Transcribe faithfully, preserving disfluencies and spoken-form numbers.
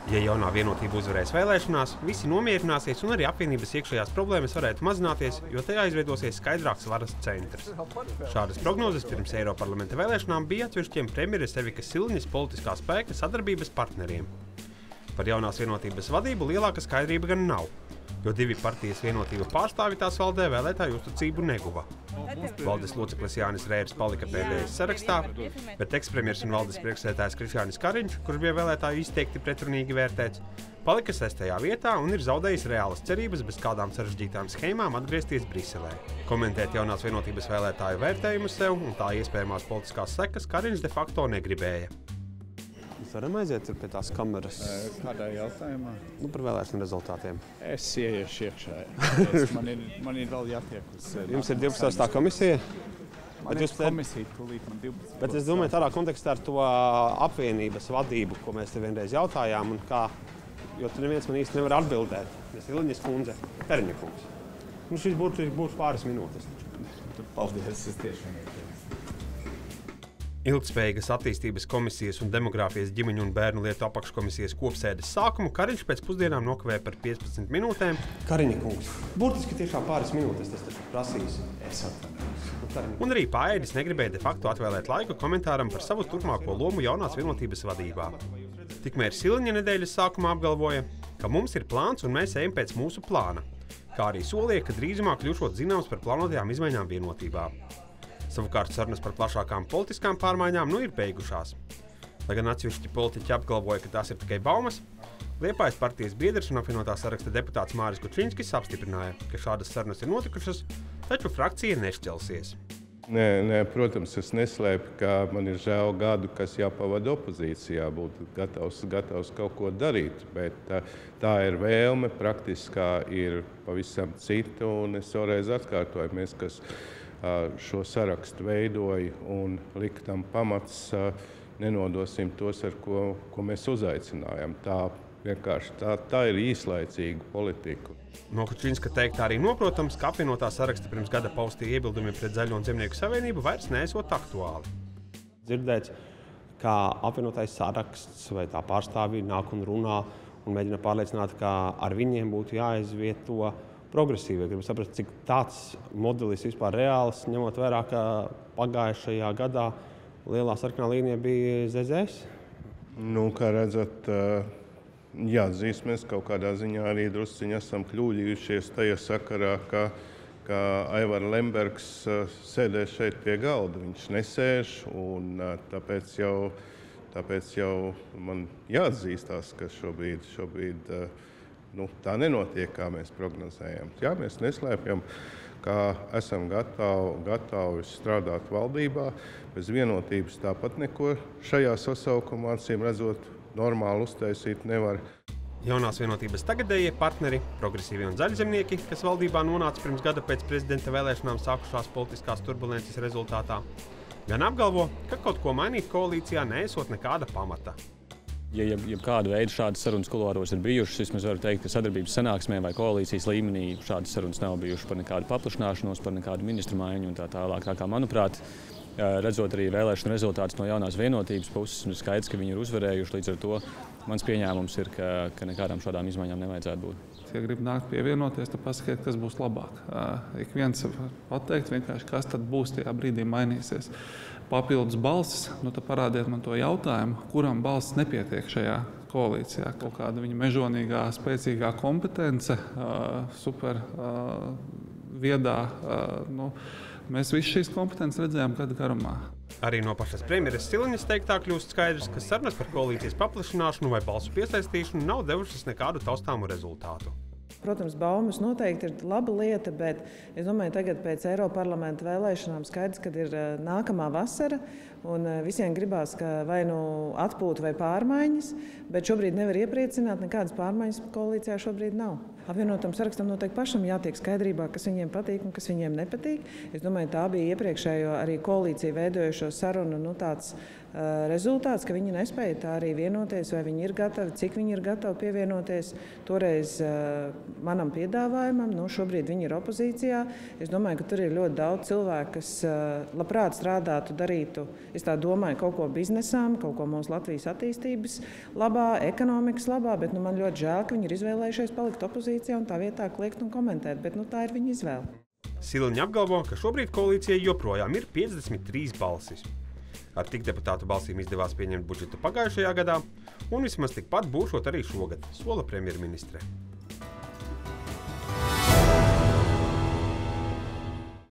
Ja jaunā vienotība uzvarēs vēlēšanās, visi nomierināsies un arī apvienības iekšējās problēmas varētu mazināties, jo tajā izveidosies skaidrāks varas centrs. Šādas prognozes pirms Eiroparlamenta vēlēšanām bija atsevišķiem premjeres Evikas Silņas politiskā spēka sadarbības partneriem. Par jaunās vienotības vadību lielāka skaidrība gan nav, jo divi partijas vienotību pārstāvi tās valdē vēlētāju uzticību neguva. Valdes loceklis Jānis Rērs palika pēdējais sarakstā, bet ekspremjers un valdes priekšsēdētājs Krišjānis Kariņš, kurš bija vēlētāju izteikti pretrunīgi vērtēts, palika sestajā vietā un ir zaudējis reālas cerības bez kādām sarežģītām schēmām atgriezties Briselē. Komentēt jaunās vienotības vēlētāju vērtējumu sev un tā iespējamās politiskās sekas Kariņš de facto negribēja. Mēs varam aiziet pie tās kameras. Kādā jautājumā? Nu, par vēlēšanu rezultātiem. Es ieiešu iekšā. Es, man, ir, man ir vēl jātiek uz... Jums ir divpadsmitā komisija? Man ir komisija, tūlīt man divpadsmit. Bet es domāju tādā kontekstā ar to apvienības vadību, ko mēs te vienreiz jautājām, un kā, jo tu neviens man īsti nevar atbildēt. Es ir Ilņas kundze, Kariņa kungs. Nu, šis būtu, būtu pāris minūtes. Paldies, es tiešām ir. Ilgtspējīgas attīstības komisijas un demogrāfijas ģimeņu un bērnu lietu apakškomisijas kopsēdes sākumu Kariņš pēc pusdienām nokavēja par piecpadsmit minūtēm. Kariņa kungs, burtiski tiešām pāris minūtes tas taču prasīs. Es atvainojos. Un arī Paēdis negribēja de facto atvēlēt laiku komentāram par savu turpmāko lomu jaunās vienotības vadībā. Tikmēr Silņa nedēļas sākumā apgalvoja, ka mums ir plāns un mēs ejam pēc mūsu plāna, kā arī solīja, ka drīzumā kļūšot zināms par plānotajām izmaiņām vienotībā. Savukārt sarunas par plašākām politiskām pārmaiņām nu ir beigušās. Lai gan atsevišķi politiķi apgalvoja, ka tās ir tikai baumas, Liepājas partijas biedrs un apvienotā saraksta deputāts Māris Kučinskis apstiprināja, ka šādas sarunas ir notikušas, taču frakcija nešķelsies. Nē, nē, protams, es neslēpu, ka man ir žēl gadu, kas jāpavada opozīcijā, būtu gatavs, gatavs kaut ko darīt, bet tā, tā ir vēlme, praktiskā ir pavisam cita, un es vēlreiz atkārtoju, mēs, kas šo sarakstu veidoja un lika tam pamats, nenodosim tos, ar ko, ko mēs uzaicinājām. Tā vienkārši tā, tā ir īslaicīga politika. No Kučinska teiktā arī noprotams, ka apvienotā saraksta pirms gada paustie iebildumi pret Zaļo un Zemnieku savienību vairs neesot aktuāli. Dzirdēts, kā apvienotais saraksts vai tā pārstāvji nāk un runā un mēģina pārliecināt, ka ar viņiem būtu jāizvieto progresīvi. Gribu saprast, cik tāds modelis vispār reāls, ņemot vērā, ka pagājušajā gadā lielā sarkanā līnija bija Z Z S? Nu, kā redzat, jāatzīst, mēs kaut kādā ziņā arī drusciņi esam kļūdījušies tajā sakarā, ka, ka Aivars Lembergs sēdē šeit pie galda. Viņš nesēž, un tāpēc jau, tāpēc jau man jāatzīstās, ka šobrīd, šobrīd Nu, tā nenotiek, kā mēs prognozējam. Jā, mēs neslēpjam, ka esam gatavi, gatavi strādāt valdībā. Bez vienotības tāpat neko šajā sasaukumā, acīm redzot, normāli uztaisīt nevar. Jaunās vienotības tagadējie partneri, progresīvie un zaļzemnieki, kas valdībā nonāca pirms gada pēc prezidenta vēlēšanām sākušās politiskās turbulences rezultātā, gan apgalvo, ka kaut ko mainīt koalīcijā neesot nekāda pamata. Ja, ja, ja kādu veidu šādas sarunas kuluāros ir bijušas, vismaz varu teikt, ka sadarbības sanāksmē vai koalīcijas līmenī šādas sarunas nav bijušas par nekādu paplašināšanos, par nekādu ministru maiņu un tā tālāk. Tā kā, manuprāt, redzot arī vēlēšanu rezultātus no jaunās vienotības puses, ir skaidrs, ka viņi ir uzvarējuši. Līdz ar to mans pieņēmums ir, ka, ka nekādām šādām izmaiņām nevajadzētu būt. Ja grib nākt pievienoties, tad pasakiet, kas būs labāk. Ik viens var pateikt vienkārši, kas tad būs tajā brīdī mainīsies. Papildus balsis, nu tad parādiet man to jautājumu, kuram balsis nepietiek šajā koalīcijā. Kaut kāda viņa mežonīgā, spēcīgā kompetence, super viedā. Nu, mēs visu šīs kompetences redzējām gadu garumā. Arī no pašas premjeres Silņas teiktā kļūst skaidrs, ka sarunas par koalīcijas paplašināšanu vai balsu piesaistīšanu nav devušas nekādu taustāmu rezultātu. Protams, baumas noteikti ir laba lieta, bet es domāju, tagad pēc Eiroparlamenta vēlēšanām skaidrs, kad ir nākamā vasara un visiem gribās, ka vai nu atpūta vai pārmaiņas, bet šobrīd nevar iepriecināt, nekādas pārmaiņas koalīcijā šobrīd nav. Apvienotam sarakstam noteikti pašam jātiek skaidrībā, kas viņiem patīk un kas viņiem nepatīk. Es domāju, tā bija iepriekšējo arī koalīciju veidojošo sarunu nu, tāds rezultāts, ka viņi nespēja tā arī vienoties, vai viņi ir gatavi, cik viņi ir gatavi pievienoties toreiz manam piedāvājumam. Nu, šobrīd viņi ir opozīcijā. Es domāju, ka tur ir ļoti daudz cilvēku, kas labprāt strādātu, darītu, es tā domāju, kaut ko biznesām, kaut ko mūsu Latvijas attīstības labā, ekonomikas labā, bet nu, man ļoti žēl, ka viņi ir izvēlējušies palikt opozīcijā un tā vietā kliegt un komentēt, bet nu, tā ir viņa izvēle. Siliņa apgalvo, ka šobrīd koalīcijai joprojām ir piecdesmit trīs balsis. Ar tik deputātu balsīm izdevās pieņemt budžetu pagājušajā gadā, un vismaz tikpat būšot arī šogad, sola premjerministre.